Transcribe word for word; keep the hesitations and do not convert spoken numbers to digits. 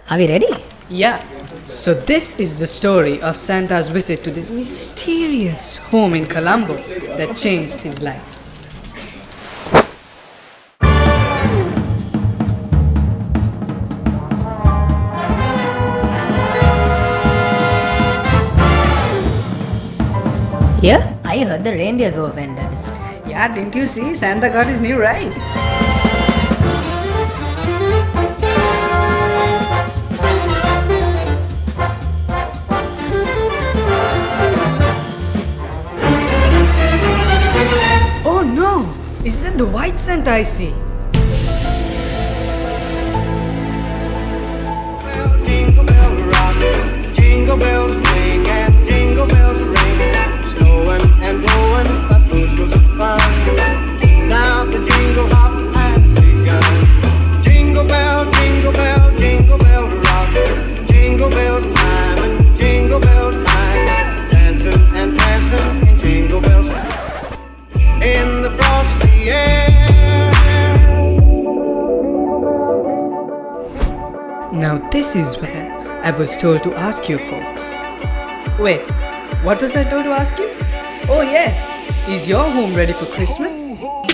Are we ready? Yeah. So this is the story of Santa's visit to this mysterious home in Colombo that changed his life. Yeah? I heard the reindeers were offended. Yeah, didn't you see? Santa got his new ride. Oh no! Is that the white Santa I see? Jingle bells rock, jingle bells swing, and jingle bells ring. Snowing and blowing, a bushels of fun. Now the jingle hop has begun. Jingle bell, jingle bell, jingle bell rock. Jingle bells time and jingle bell time. Dancing and prancing in jingle bells in the frosty air. Now this is where I was told to ask you folks. Wait, what was I told to ask you? Oh yes, is your home ready for Christmas?